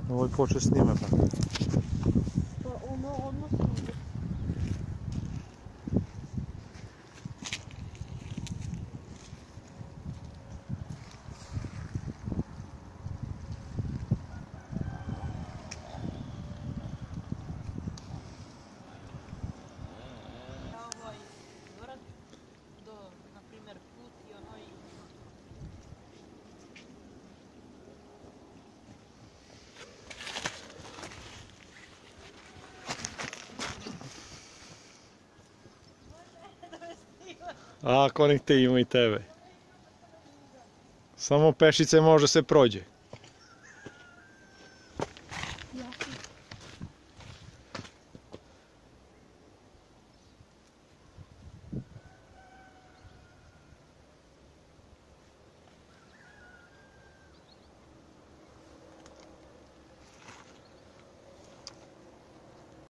Ovo je počeo snimati. Pa ono odmah snimati. A, konekte ima i tebe. Samo pešice može se prođe.